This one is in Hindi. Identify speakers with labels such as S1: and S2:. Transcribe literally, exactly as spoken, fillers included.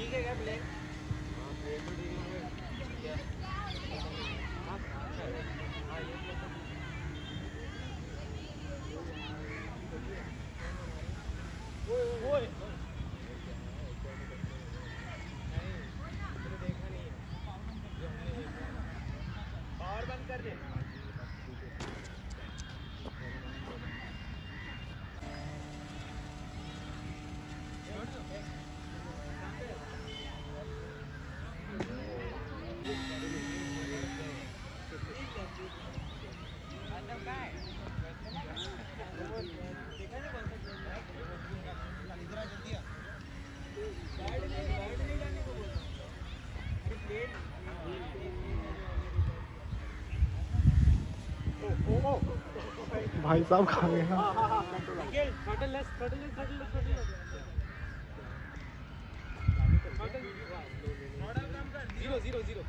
S1: ठीक है क्या प्लेन? हाँ प्लेन तो ठीक है। हाँ हाँ ये ओए नहीं मैंने देखा नहीं है जो हमने देखा है। पावर बंद कर दे।
S2: भाई साहब खा गए हैं।
S1: Zero zero zero